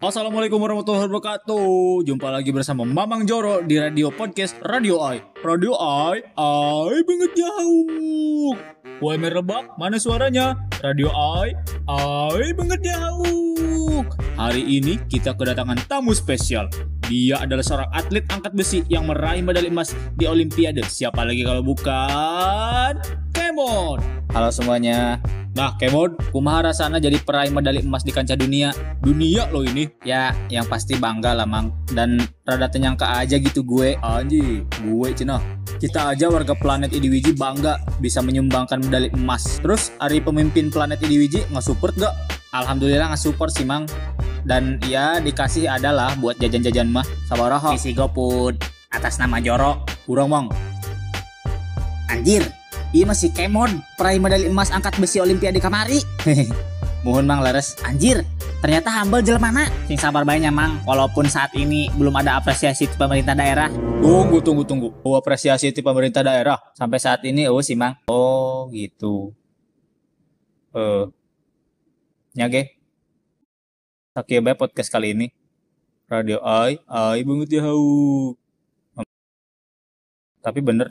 Assalamualaikum warahmatullahi wabarakatuh. Jumpa lagi bersama Mamang Joro di Radio Podcast Radio Ai. Radio Ai banget jauh. UMR Lebak, mana suaranya? Radio Ai banget jauh. Hari ini kita kedatangan tamu spesial. Dia adalah seorang atlet angkat besi yang meraih medali emas di Olimpiade. Siapa lagi kalau bukan Kemon. Halo semuanya. Nah, Kemon, kumaha rasana jadi peraih medali emas di kancah dunia? Dunia loh ini. Ya, yang pasti bangga lah, Mang. Dan rada tenyangka aja gitu gue. Anjir, gue cenah. Kita aja warga planet Idiwiji bangga bisa menyumbangkan medali emas. Terus, hari pemimpin planet Idiwiji nge-support gak? Alhamdulillah nge-support sih, Mang. Dan ya dikasih adalah buat jajan-jajan mah. Sabaraha. Isi GoFood atas nama Joro. Kurang, Mang. Anjir. Iya masih Kemon, peraih medali emas angkat besi Olimpiade kamari. Mohon Mang leres. Anjir, ternyata humble jelmana. Sing sabar baiknya Mang, walaupun saat ini belum ada apresiasi di pemerintah daerah. Tunggu. Oh, apresiasi di pemerintah daerah sampai saat ini sih Mang. Oh, gitu. Nyage. Sakieu bae podcast kali ini. Radio Ai banget ya. Tapi bener